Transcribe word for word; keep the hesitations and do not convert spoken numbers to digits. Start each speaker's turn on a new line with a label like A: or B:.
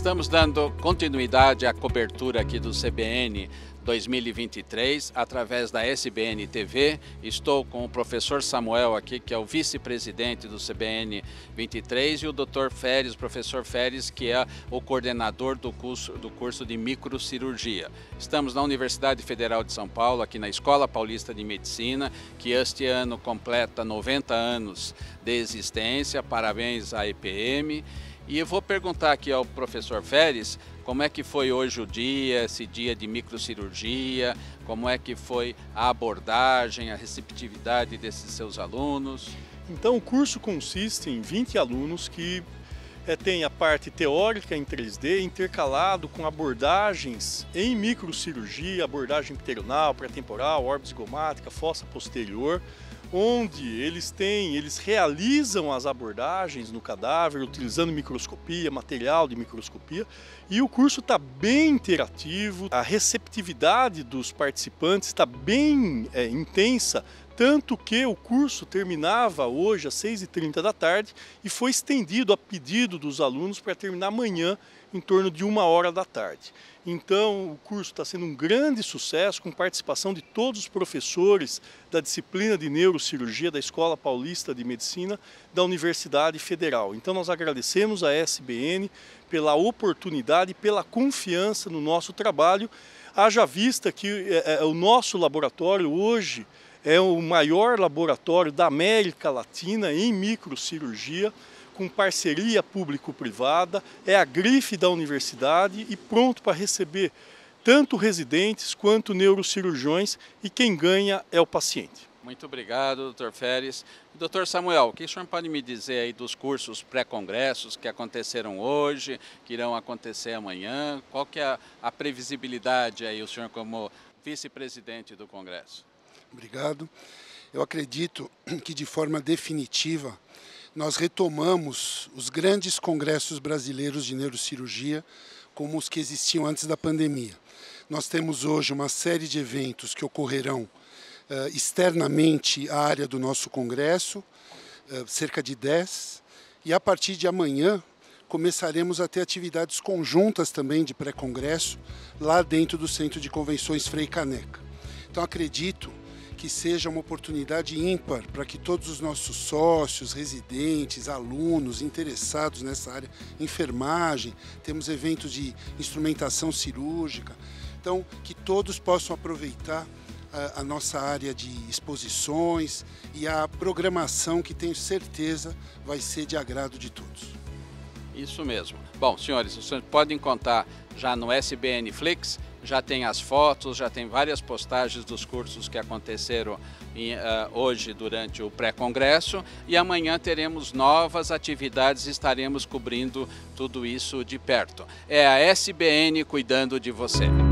A: Estamos dando continuidade à cobertura aqui do C B N dois mil e vinte e três, através da S B N T V. Estou com o professor Samuel aqui, que é o vice-presidente do C B N vinte e três, e o doutor Feres, o professor Feres, que é o coordenador do curso, do curso de microcirurgia. Estamos na Universidade Federal de São Paulo, aqui na Escola Paulista de Medicina, que este ano completa noventa anos de existência. Parabéns à E P M. E eu vou perguntar aqui ao professor Feres como é que foi hoje o dia, esse dia de microcirurgia, como é que foi a abordagem, a receptividade desses seus alunos.
B: Então o curso consiste em vinte alunos que é, tem a parte teórica em três D intercalado com abordagens em microcirurgia, abordagem pteronal, pré-temporal, órbita zigomática, fossa posterior, onde eles têm, eles realizam as abordagens no cadáver utilizando microscopia, material de microscopia, e o curso está bem interativo, a receptividade dos participantes está bem é, intensa, tanto que o curso terminava hoje às seis e trinta da tarde e foi estendido a pedido dos alunos para terminar amanhã em torno de uma hora da tarde. Então o curso está sendo um grande sucesso, com participação de todos os professores da disciplina de neurocirurgia da Escola Paulista de Medicina da Universidade Federal. Então nós agradecemos a S B N pela oportunidade e pela confiança no nosso trabalho, haja vista que é, é, o nosso laboratório hoje é o maior laboratório da América Latina em microcirurgia, com parceria público-privada, é a grife da universidade e pronto para receber tanto residentes quanto neurocirurgiões, e quem ganha é o paciente.
A: Muito obrigado, doutor Feres. doutor Samuel, o que o senhor pode me dizer aí dos cursos pré-congressos que aconteceram hoje, que irão acontecer amanhã? Qual que é a, a previsibilidade aí, o senhor como vice-presidente do Congresso?
C: Obrigado. Eu acredito que de forma definitiva nós retomamos os grandes congressos brasileiros de neurocirurgia como os que existiam antes da pandemia. Nós temos hoje uma série de eventos que ocorrerão uh, externamente à área do nosso congresso, uh, cerca de dez, e a partir de amanhã começaremos a ter atividades conjuntas também de pré-congresso lá dentro do Centro de Convenções Frei Caneca. Então acredito que seja uma oportunidade ímpar para que todos os nossos sócios, residentes, alunos, interessados nessa área, enfermagem, temos eventos de instrumentação cirúrgica, então que todos possam aproveitar a, a nossa área de exposições e a programação, que tenho certeza vai ser de agrado de todos.
A: Isso mesmo. Bom, senhores, vocês podem contar já no S B N Flix, já tem as fotos, já tem várias postagens dos cursos que aconteceram em, uh, hoje durante o pré-congresso, e amanhã teremos novas atividades e estaremos cobrindo tudo isso de perto. É a S B N cuidando de você.